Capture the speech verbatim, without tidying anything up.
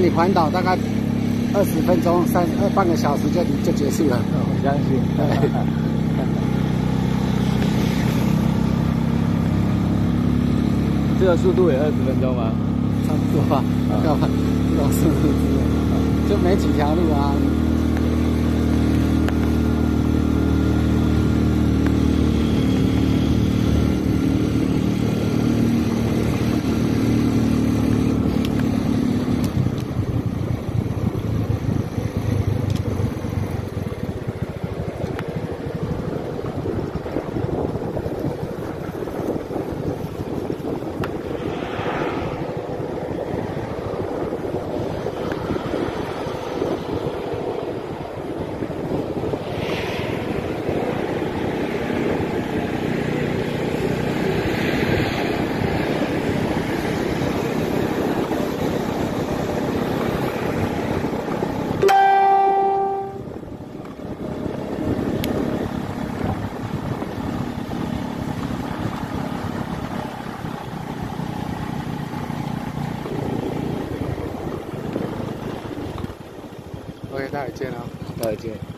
你环岛大概二十分钟、三二半个小时就就结束了。 我相信。这个速度也二十分钟吗？ 差不多吧，要吧，这种速度就没几条路啊。OK， 待会见啊， 待会见。